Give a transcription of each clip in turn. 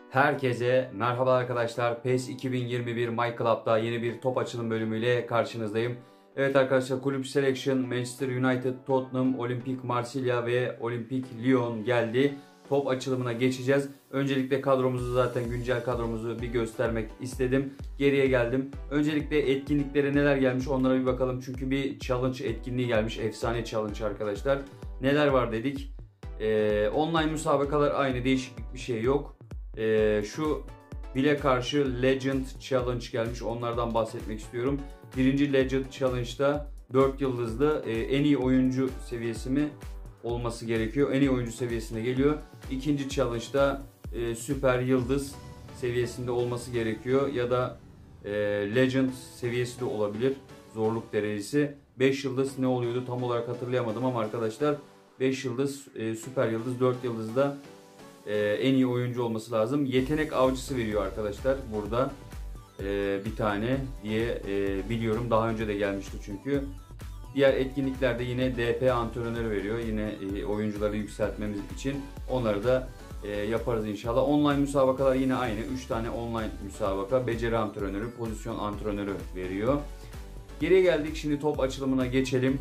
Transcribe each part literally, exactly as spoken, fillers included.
Herkese merhaba arkadaşlar. PES iki bin yirmi bir My Club'da yeni bir top açılım bölümüyle karşınızdayım. Evet arkadaşlar, kulüp selection Manchester United, Tottenham, Olympique Marsilya ve Olympique Lyon geldi. Top açılımına geçeceğiz. Öncelikle kadromuzu, zaten güncel kadromuzu bir göstermek istedim. Geriye geldim. Öncelikle etkinliklere neler gelmiş onlara bir bakalım. Çünkü bir challenge etkinliği gelmiş. Efsane challenge arkadaşlar. Neler var dedik. Ee, online müsabakalar aynı, değişiklik bir şey yok. Ee, şu bile karşı Legend Challenge gelmiş. Onlardan bahsetmek istiyorum. Birinci Legend Challenge'da dört yıldızlı e, en iyi oyuncu seviyesi mi olması gerekiyor. En iyi oyuncu seviyesine geliyor. İkinci Challenge'da e, süper yıldız seviyesinde olması gerekiyor. Ya da e, Legend seviyesi de olabilir. Zorluk derecesi. beş yıldız ne oluyordu tam olarak hatırlayamadım ama arkadaşlar beş yıldız, e, süper yıldız, dört yıldızda Ee, en iyi oyuncu olması lazım. Yetenek avcısı veriyor arkadaşlar burada ee, bir tane diye e, biliyorum. Daha önce de gelmişti çünkü. Diğer etkinliklerde yine D P antrenörü veriyor. Yine e, oyuncuları yükseltmemiz için. Onları da e, yaparız inşallah. Online müsabakalar yine aynı. üç tane online müsabaka. Beceri antrenörü, pozisyon antrenörü veriyor. Geriye geldik. Şimdi top açılımına geçelim.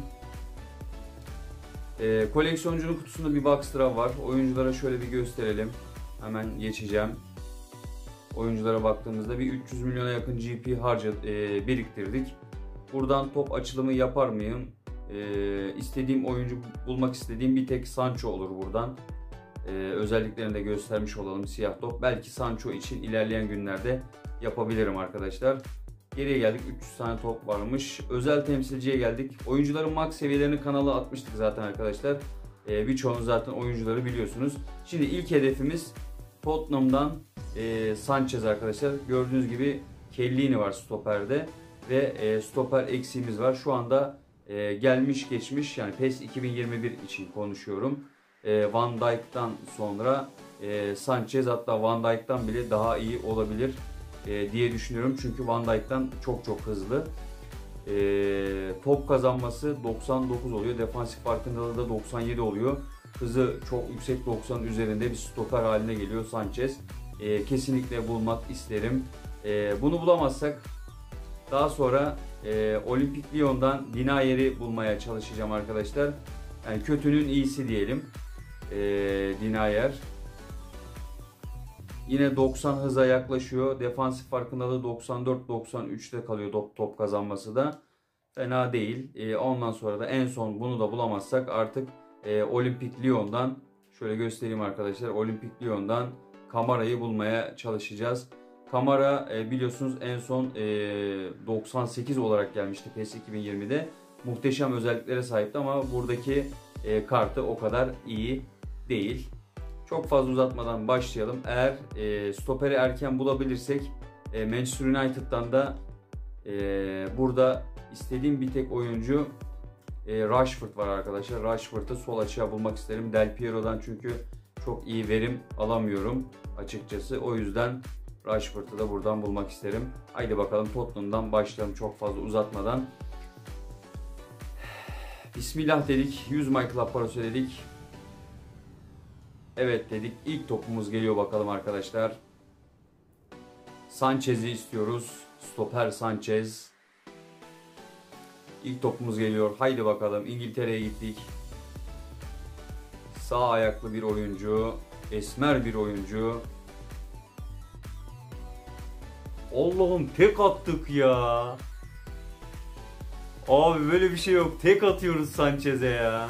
Ee, koleksiyoncunun kutusunda bir boxtra var. Oyunculara şöyle bir gösterelim. Hemen geçeceğim. Oyunculara baktığımızda bir üç yüz milyona yakın G P harca e, biriktirdik. Buradan top açılımı yapar mıyım? E, istediğim oyuncu, bulmak istediğim bir tek Sancho olur buradan. E, özelliklerini de göstermiş olalım, siyah top. Belki Sancho için ilerleyen günlerde yapabilirim arkadaşlar. Geriye geldik. üç yüz tane top varmış. Özel temsilciye geldik. Oyuncuların max seviyelerini kanala atmıştık zaten arkadaşlar. Ee, Birçoğunuz zaten oyuncuları biliyorsunuz. Şimdi ilk hedefimiz Tottenham'dan e, Sanchez arkadaşlar. Gördüğünüz gibi Kellini var stoperde. Ve e, stoper eksiğimiz var. Şu anda e, gelmiş geçmiş, yani PES iki bin yirmi bir için konuşuyorum. E, Van Dijk'tan sonra e, Sanchez, hatta Van Dijk'tan bile daha iyi olabilir E, diye düşünüyorum. Çünkü Van Dijk'tan çok çok hızlı. E, top kazanması doksan dokuz oluyor. Defansif farkındalığı da doksan yedi oluyor. Hızı çok yüksek, doksanın üzerinde bir stoper haline geliyor Sanchez. E, kesinlikle bulmak isterim. E, bunu bulamazsak daha sonra e, Olympique Lyon'dan Dinayer'i bulmaya çalışacağım arkadaşlar. Yani kötünün iyisi diyelim. E, Dinayer. Yine doksan hıza yaklaşıyor. Defansif farkındalığı doksan dört doksan üçte kalıyor top, top kazanması da. Fena değil. E, ondan sonra da en son bunu da bulamazsak artık e, Olympique Lyon'dan şöyle göstereyim arkadaşlar. Olympique Lyon'dan Camara'yı bulmaya çalışacağız. Camara e, biliyorsunuz en son e, doksan sekiz olarak gelmişti PES iki bin yirmide. Muhteşem özelliklere sahipti ama buradaki e, kartı o kadar iyi değil. Çok fazla uzatmadan başlayalım. Eğer e, stoperi erken bulabilirsek e, Manchester United'dan da e, burada istediğim bir tek oyuncu e, Rashford var arkadaşlar. Rashford'u sol açığa bulmak isterim. Del Piero'dan çünkü çok iyi verim alamıyorum açıkçası. O yüzden Rashford'u da buradan bulmak isterim. Haydi bakalım, Tottenham'dan başlayalım çok fazla uzatmadan. Bismillah dedik. yüz My Club parası dedik. Evet dedik. İlk topumuz geliyor bakalım arkadaşlar. Sanchez'i istiyoruz. Stoper Sanchez. İlk topumuz geliyor. Haydi bakalım. İngiltere'ye gittik. Sağ ayaklı bir oyuncu. Esmer bir oyuncu. Allah'ım, tek attık ya. Abi böyle bir şey yok. Tek atıyoruz Sanchez'e ya.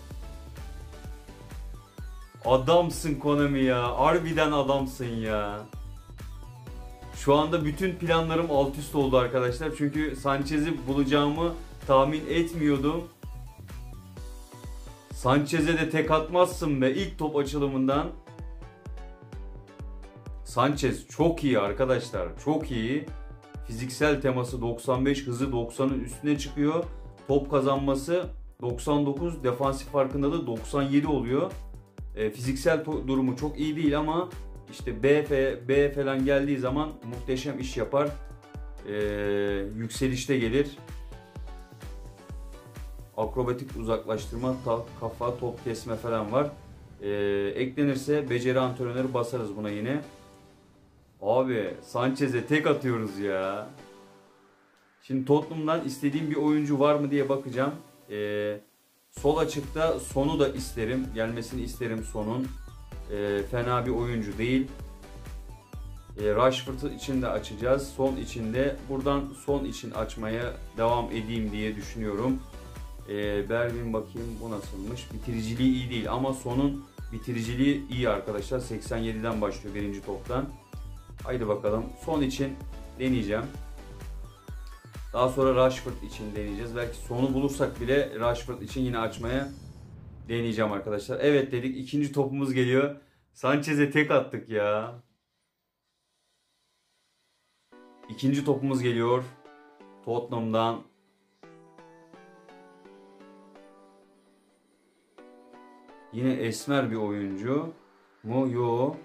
Adamsın Konami ya. Harbiden adamsın ya. Şu anda bütün planlarım alt üst oldu arkadaşlar. Çünkü Sanchez'i bulacağımı tahmin etmiyordum. Sanchez'e de tek atmazsın be ilk top açılımından. Sanchez çok iyi arkadaşlar. Çok iyi. Fiziksel teması doksan beş, hızı doksanın üstüne çıkıyor. Top kazanması doksan dokuz, defansif farkındalığı doksan yedi oluyor. E, fiziksel durumu çok iyi değil ama işte B F, B falan geldiği zaman muhteşem iş yapar. E, yükselişte gelir. Akrobatik uzaklaştırma, ta, kafa, top kesme falan var. E, eklenirse beceri antrenörü basarız buna yine. Abi Sanchez'e tek atıyoruz ya. Şimdi Tottenham'dan istediğim bir oyuncu var mı diye bakacağım. Ee, sol açıkta Son'u da isterim. Gelmesini isterim Son'un. Ee, fena bir oyuncu değil. Ee, Rashford için de açacağız. Son için de. Buradan Son için açmaya devam edeyim diye düşünüyorum. Ee, Berwin bakayım bu nasılmış. Bitiriciliği iyi değil ama Son'un bitiriciliği iyi arkadaşlar. seksen yediden başlıyor birinci toptan. Haydi bakalım. Son için deneyeceğim. Daha sonra Rashford için deneyeceğiz. Belki Son'u bulursak bile Rashford için yine açmaya deneyeceğim arkadaşlar. Evet dedik. İkinci topumuz geliyor. Sanchez'e tek attık ya. İkinci topumuz geliyor. Tottenham'dan. Yine esmer bir oyuncu mu? Yo.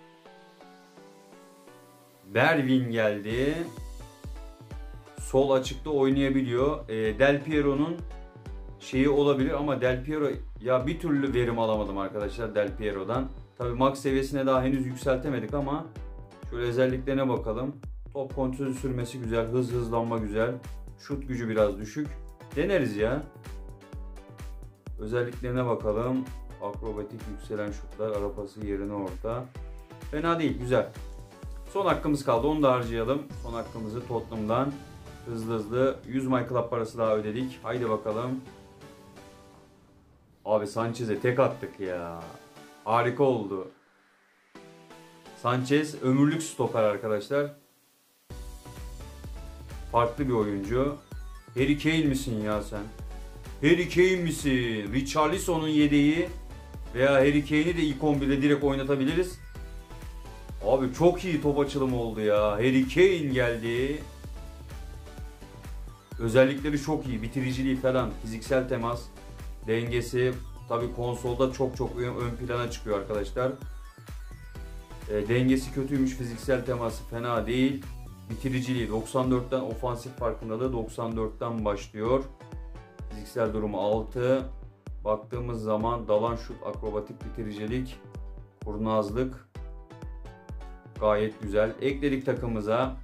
Berwin geldi. Sol açıkta oynayabiliyor. E, Del Piero'nun şeyi olabilir ama Del Piero ya bir türlü verim alamadım arkadaşlar Del Piero'dan. Tabii max seviyesine daha henüz yükseltemedik ama şöyle özelliklerine bakalım. Top kontrolü sürmesi güzel, hız hızlanma güzel. Şut gücü biraz düşük. Deneriz ya. Özelliklerine bakalım. Akrobatik yükselen şutlar, ara pası yerine orta. Fena değil, güzel. Son hakkımız kaldı, onu da harcayalım. Son hakkımızı Tottenham'dan hızlı hızlı yüz My Club parası daha ödedik. Haydi bakalım. Abi Sanchez'e tek attık ya. Harika oldu. Sanchez ömürlük stoper arkadaşlar. Farklı bir oyuncu. Harry Kane misin ya sen? Harry Kane misin? Richarlison'un yedeği veya Harry Kane'i de ilk on birde direkt oynatabiliriz. Abi çok iyi top açılımı oldu ya. Harry Kane geldi. Özellikleri çok iyi. Bitiriciliği falan, fiziksel temas, dengesi tabii konsolda çok çok ön plana çıkıyor arkadaşlar. E, dengesi kötüymüş, fiziksel teması fena değil. Bitiriciliği doksan dörtten, ofansif farkındalığı doksan dörtten başlıyor. Fiziksel durumu altı. Baktığımız zaman dalan şut, akrobatik bitiricilik, kurnazlık gayet güzel. Ekledik takımıza.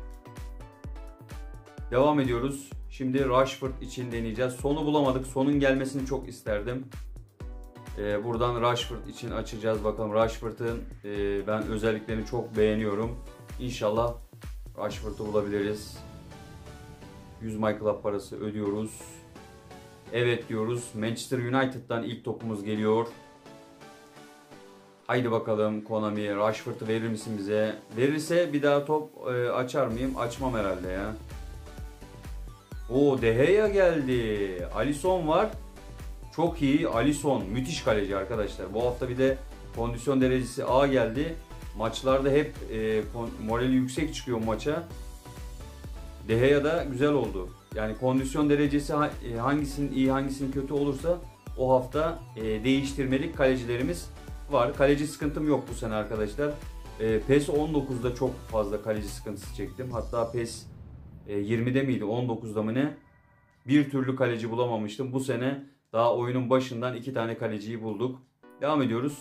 Devam ediyoruz. Şimdi Rashford için deneyeceğiz. Son'u bulamadık. Son'un gelmesini çok isterdim. Ee, buradan Rashford için açacağız. Bakalım Rashford'ın e, ben özelliklerini çok beğeniyorum. İnşallah Rashford'u bulabiliriz. yüz My Club parası ödüyoruz. Evet diyoruz. Manchester United'dan ilk topumuz geliyor. Haydi bakalım Konami, Rashford'u verir misin bize? Verirse bir daha top e, açar mıyım? Açmam herhalde ya. O De Gea geldi. Alisson var. Çok iyi. Alisson müthiş kaleci arkadaşlar. Bu hafta bir de kondisyon derecesi A geldi. Maçlarda hep e, morali yüksek çıkıyor maça. De Gea da güzel oldu. Yani kondisyon derecesi hangisinin iyi hangisinin kötü olursa o hafta e, değiştirmelik kalecilerimiz var. Kaleci sıkıntım yok bu sene arkadaşlar. E, PES on dokuzda çok fazla kaleci sıkıntısı çektim. Hatta PES e, yirmide miydi on dokuzda mı ne? Bir türlü kaleci bulamamıştım. Bu sene daha oyunun başından iki tane kaleciyi bulduk. Devam ediyoruz.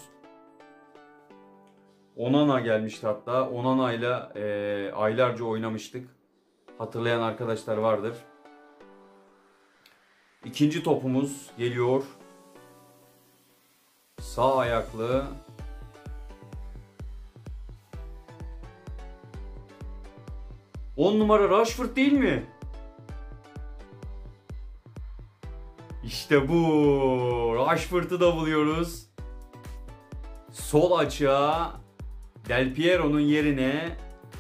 Onana gelmişti hatta. Onana ile e, aylarca oynamıştık. Hatırlayan arkadaşlar vardır. İkinci topumuz geliyor. Sağ ayaklı. on numara Rashford değil mi? İşte bu. Rashford'u da buluyoruz. Sol açığa Del Piero'nun yerine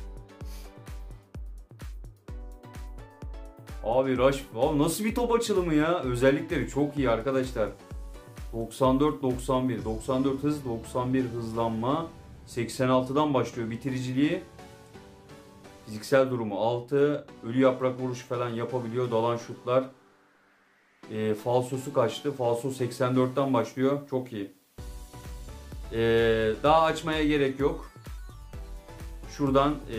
Abi Rashford, abi nasıl bir top açılımı ya? Özellikleri çok iyi arkadaşlar. doksan dört doksan bir, doksan dört hız, doksan bir hızlanma, seksen altıdan başlıyor bitiriciliği. Fiziksel durumu altı, ölü yaprak vuruş falan yapabiliyor, dalan şutlar. E, falsosu kaçtı? Falso seksen dörtten başlıyor. Çok iyi. E, daha açmaya gerek yok. Şuradan e,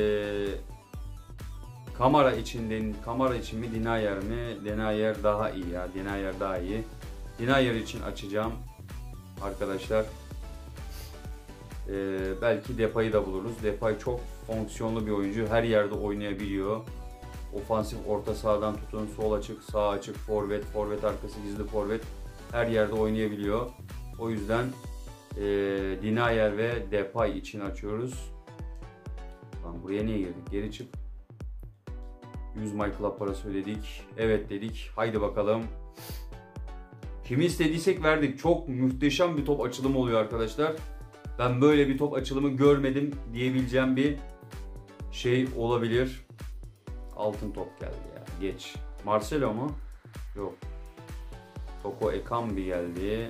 Kamara için, Kamara için mi, Denayer mi? Denayer daha iyi ya. Denayer daha iyi. Denayer için açacağım arkadaşlar. Ee, belki Depay'ı da buluruz. Depay çok fonksiyonlu bir oyuncu. Her yerde oynayabiliyor. Ofansif orta sahadan tutun, sol açık, sağ açık, forvet, forvet arkası, gizli forvet, her yerde oynayabiliyor. O yüzden e, Denayer ve Depay için açıyoruz. Lan buraya niye girdik? Geri çık. yüz My Club parası ödedik. Evet dedik. Haydi bakalım. Kimi istediysek verdik. Çok muhteşem bir top açılımı oluyor arkadaşlar. Ben böyle bir top açılımı görmedim diyebileceğim bir şey olabilir. Altın top geldi ya. Geç. Marcelo mu? Yok. Toko Ekambi geldi.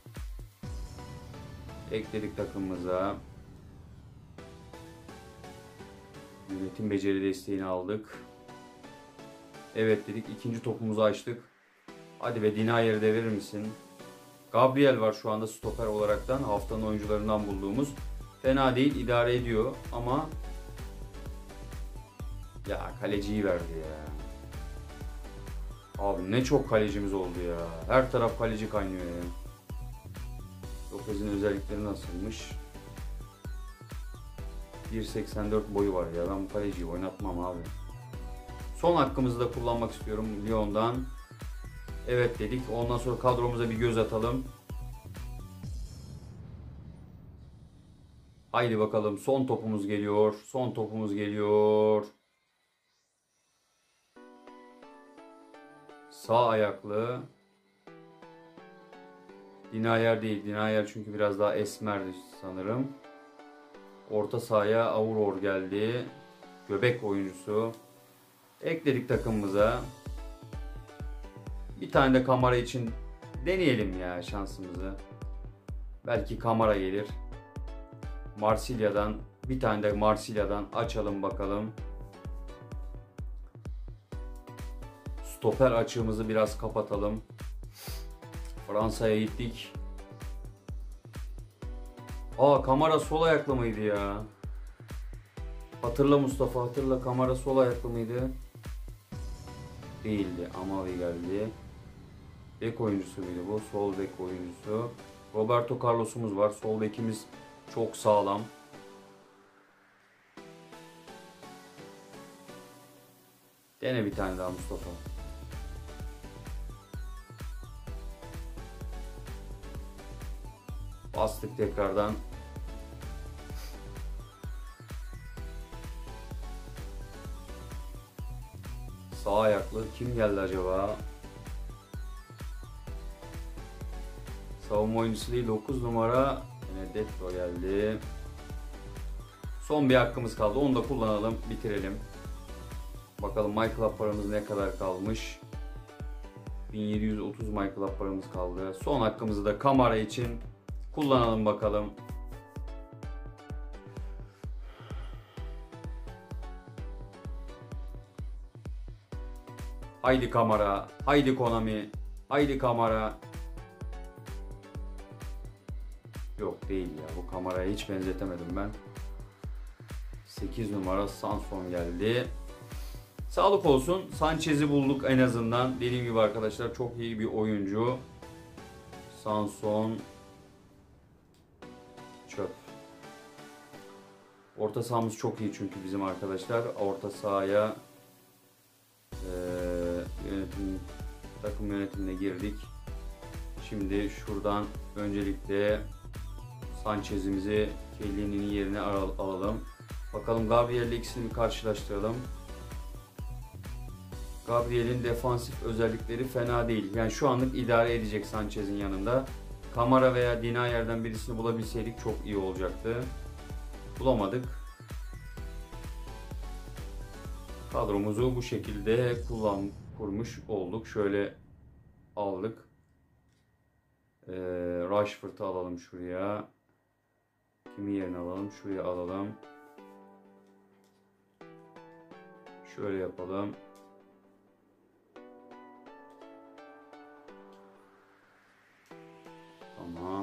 Ekledik takımımıza. Yönetim beceri desteğini aldık. Evet dedik. İkinci topumuzu açtık. Hadi be, Denayer'i de verir misin? Gabriel var şu anda stoper olaraktan. Haftanın oyuncularından bulduğumuz. Fena değil. İdare ediyor ama ya kaleciyi verdi ya. Abi ne çok kalecimiz oldu ya. Her taraf kaleci kaynıyor ya. Lopez'in özellikleri nasılmış? bir seksen dört boyu var ya. Ben bu kaleciyi oynatmam abi. Son hakkımızı da kullanmak istiyorum Lyon'dan. Evet dedik. Ondan sonra kadromuza bir göz atalım. Haydi bakalım. Son topumuz geliyor. Son topumuz geliyor. Sağ ayaklı. Denayer değil. Denayer çünkü biraz daha esmerdi sanırım. Orta sahaya Auror geldi. Göbek oyuncusu. Ekledik takımımıza. Bir tane de Kamara için deneyelim ya şansımızı. Belki Kamara gelir. Marsilya'dan bir tane de Marsilya'dan açalım bakalım. Stoper açığımızı biraz kapatalım. Fransa'ya gittik. Aa, Kamara sol ayaklı mıydı ya? Hatırla Mustafa, hatırla, Kamara sol ayaklı mıydı? Değildi. Amavi geldi. Bek oyuncusu muydu bu? Sol bek oyuncusu. Roberto Carlos'umuz var. Sol bekimiz çok sağlam. Dene bir tane daha Mustafa. Bastık tekrardan. Sağ ayaklı kim geldi acaba? Savunma oyuncusu değil, dokuz numara Benedetto geldi. Son bir hakkımız kaldı. Onu da kullanalım, bitirelim. Bakalım My Club paramız ne kadar kalmış? bin yedi yüz otuz My Club paramız kaldı. Son hakkımızı da Kamara için kullanalım bakalım. Haydi Kamara, haydi Konami, haydi Kamara. Yok değil ya, bu Kamara'ya hiç benzetemedim ben. sekiz numara Sanson geldi. Sağlık olsun, Sanchez'i bulduk en azından. Dediğim gibi arkadaşlar, çok iyi bir oyuncu. Sanson çöp. Orta sahamız çok iyi çünkü bizim arkadaşlar. Orta sahaya e, yönetim, takım yönetimine girdik. Şimdi şuradan öncelikle Sanchez'imizi Kellini'nin yerine alalım. Bakalım Gabriel ile ikisini bir karşılaştıralım. Gabriel'in defansif özellikleri fena değil. Yani şu anlık idare edecek Sanchez'in yanında. Kamara veya Denayer'den birisini bulabilseydik çok iyi olacaktı. Bulamadık. Kadromuzu bu şekilde kullan kurmuş olduk. Şöyle aldık. Ee, Rashford'u alalım şuraya. Kimi yerine alalım? Şuraya alalım. Şöyle yapalım. Tamam.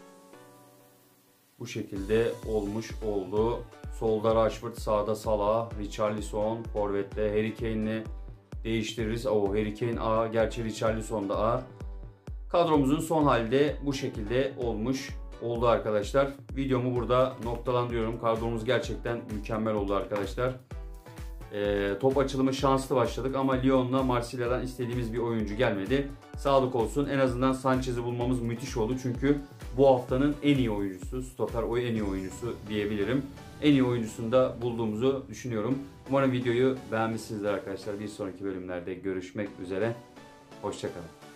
Bu şekilde olmuş oldu. Solda Rashford, sağda Salah, Richarlison, forvette Harry Kane'le değiştiririz. O Harry Kane A, gerçi Richarlison da A. Kadromuzun son halde bu şekilde olmuş. oldu arkadaşlar. Videomu burada noktalandırıyorum. Kadromuz gerçekten mükemmel oldu arkadaşlar. E, top açılımı şanslı başladık ama Lyon'la Marsilya'dan istediğimiz bir oyuncu gelmedi. Sağlık olsun, en azından Sanchez'i bulmamız müthiş oldu. Çünkü bu haftanın en iyi oyuncusu, stoper o en iyi oyuncusu diyebilirim. En iyi oyuncusunu da bulduğumuzu düşünüyorum. Umarım videoyu beğenmişsinizdir arkadaşlar. Bir sonraki bölümlerde görüşmek üzere. Hoşça kalın.